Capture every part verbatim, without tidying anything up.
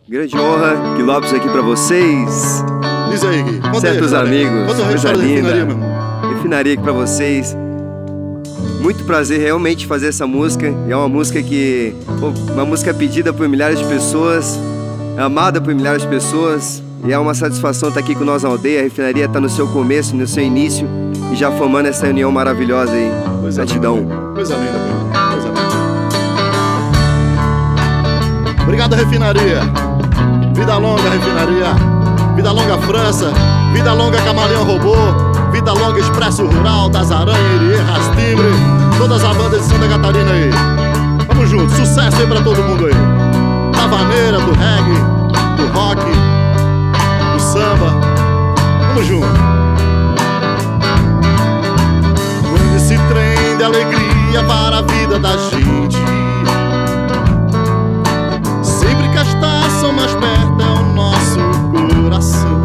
Grande honra, Gui Lopes aqui pra vocês. Diz aí, Gui. Certos aí, amigos, Conta coisa linda. Refinaria, meu irmão. Refinaria aqui pra vocês. Muito prazer realmente fazer essa música. É uma música que... pô, uma música pedida por milhares de pessoas, amada por milhares de pessoas. E é uma satisfação estar aqui com nós na aldeia. A refinaria está no seu começo, no seu início, e já formando essa união maravilhosa aí. Coisa Gratidão. linda, coisa linda, meu irmão. Coisa linda. Obrigado, refinaria. Vida longa, refinaria. Vida longa, França. Vida longa, Camaleão Robô. Vida longa, Expresso Rural, das Aranha, Irie, Rastimbre. Todas as bandas de Santa Catarina aí. Vamos junto, sucesso aí pra todo mundo aí. Da vaneira, do reggae, do rock, do samba. Vamos junto. Quando esse trem de alegria para a vida da gente, sempre que a estação mais perto é o nosso coração.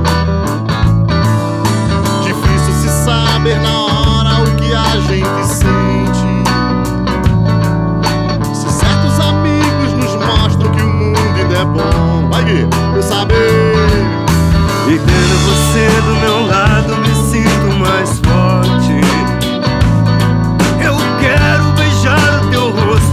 Difícil se saber na hora o que a gente sente. Se certos amigos nos mostram que o mundo ainda é bom, vai Gui, eu saber. E tendo você do meu lado me sinto mais forte. Eu quero beijar o teu rosto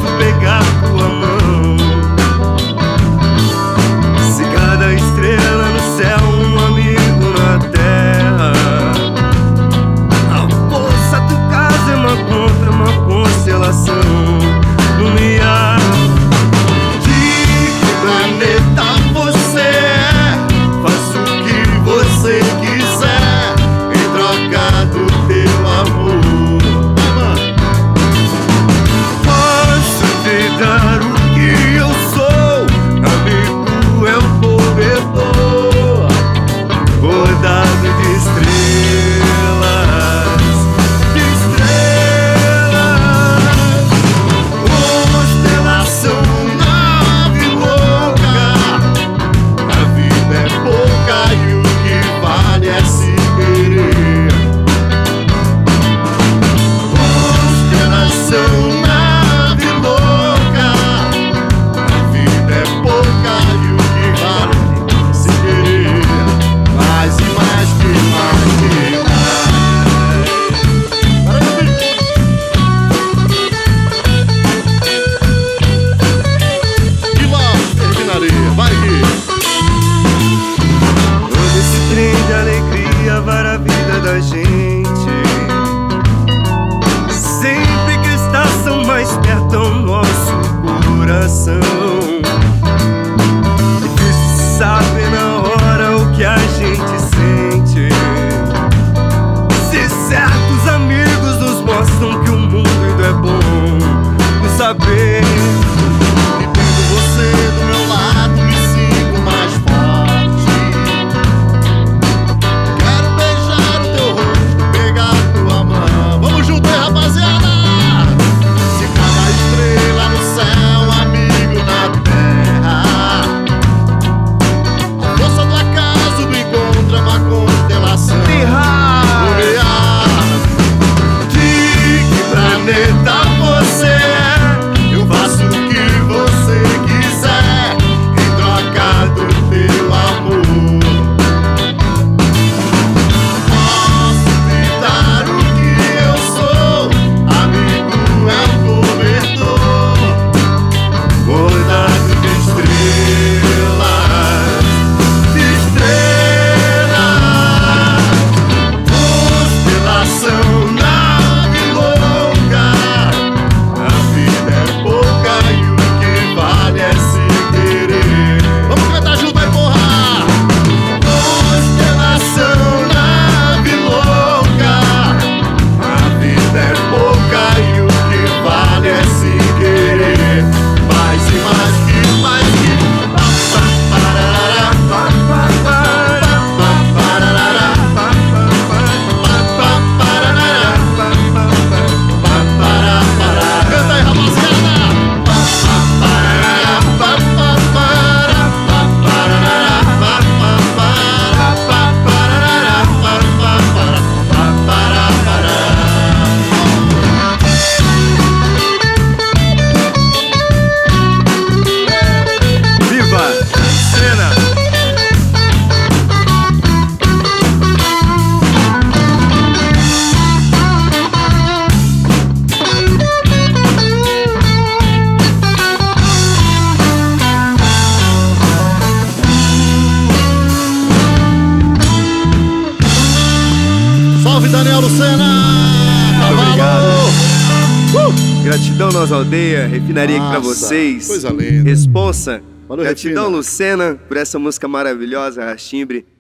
Gratidão Nossa Aldeia, refinaria aqui pra Nossa, vocês. coisa linda. Responsa. Valeu, Gratidão, Refina. Lucena, por essa música maravilhosa, Rastimbre.